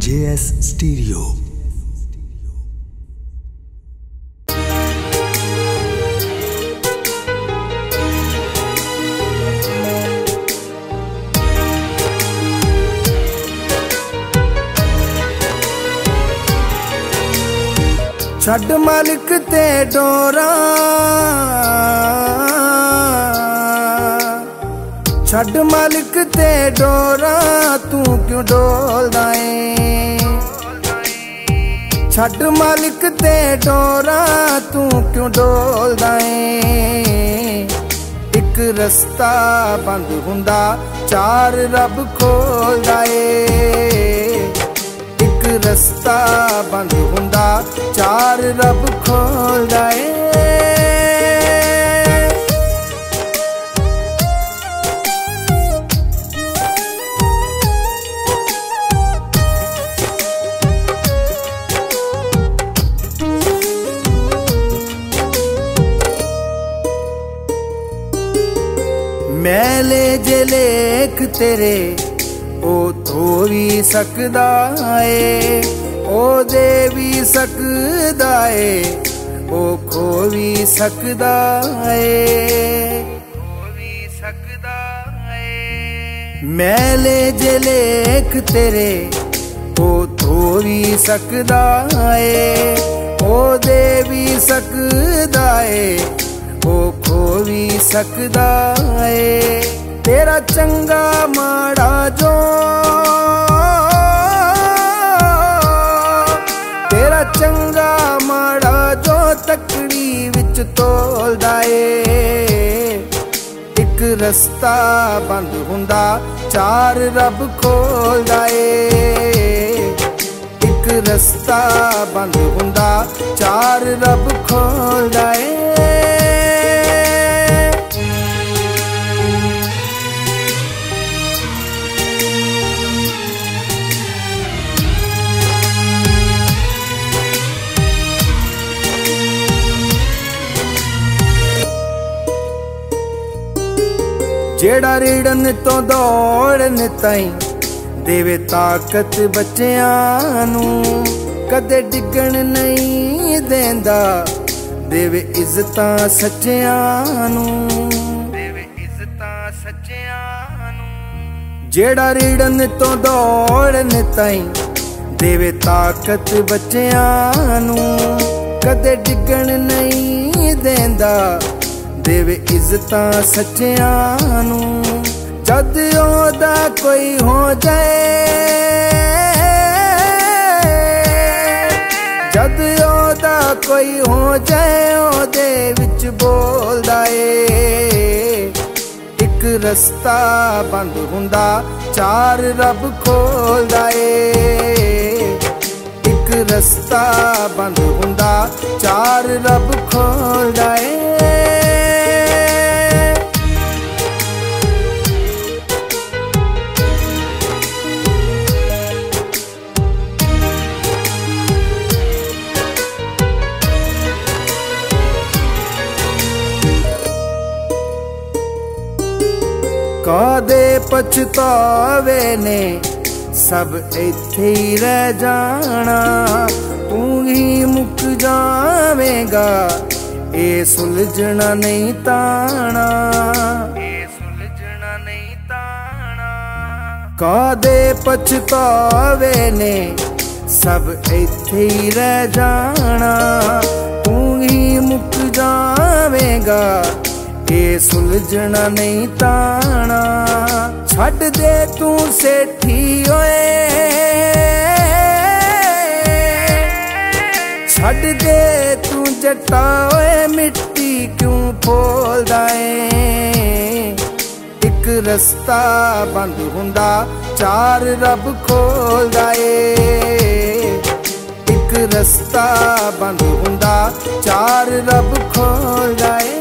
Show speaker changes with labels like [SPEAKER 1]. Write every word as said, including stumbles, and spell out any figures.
[SPEAKER 1] जे S stereo.
[SPEAKER 2] छड़ मालिक ते डोरा, छड़ मालिक ते डोरा, तू क्यों डोलदा है। छड़ मालिक ते डोरा, तू क्यों डोलदा है। एक रस्ता बंद हुंदा, चार रब खोलदा है। एक रस्ता बंद हुंदा, चार रब खोलदा है। मैले जे लेख तेरे ओ धो भी सकदा है, ओ दे भी सकदा है, ओ खो भी सकदा है। मैले जे लेख तेरे ओ धो भी सकदा है, ओ दे भी सकदा है, ओ खो भी सकदा है। तेरा चंगा माड़ा जो, तेरा चंगा माड़ा जो तकड़ी विच तोलदा है। एक रस्ता बंद हुंदा, चार रब खोलदा है। एक रस्ता बंद हुंदा, चार रब खोलदा है। जेड़ा रिड़न तो दौड़न ताई देवे ताकत बच्चियां नू, कदे डिगण नहीं देंदा, देवे इज्जतां सच्चियां नू। जेड़ा रिड़न तो दौड़न ताई देवे ताकत बच्चियां नू, कदे डिगण नहीं देंदा, देवे इज्जतां सच्चियां नू। जद ओदा कोई हो जाए, जद ओदा कोई हो जाए, ओदे विच बोलदा है। एक रस्ता बंद हुंदा, चार रब खोलदा है। एक रस्ता बंद हुंदा, चार रब खोलदा है। कादे पछतावे ने सब इत्थे ही रह जाना, तू ही मुक जावेगा, ए सुलझना नहीं ताना। कादे पछतावे ने सब इत्थे ही रह जाना, तू ही मुक जावेगा, ये सुलझना नहीं ताना। छड़ दे तू सेठी ओए, छड़ दे तू जट्टा ओए, मिट्टी क्यों फोलदा है। एक रस्ता बंद हुंदा, चार रब खोलदा है। एक रस्ता बंद हुंदा, चार रब खोलदा है।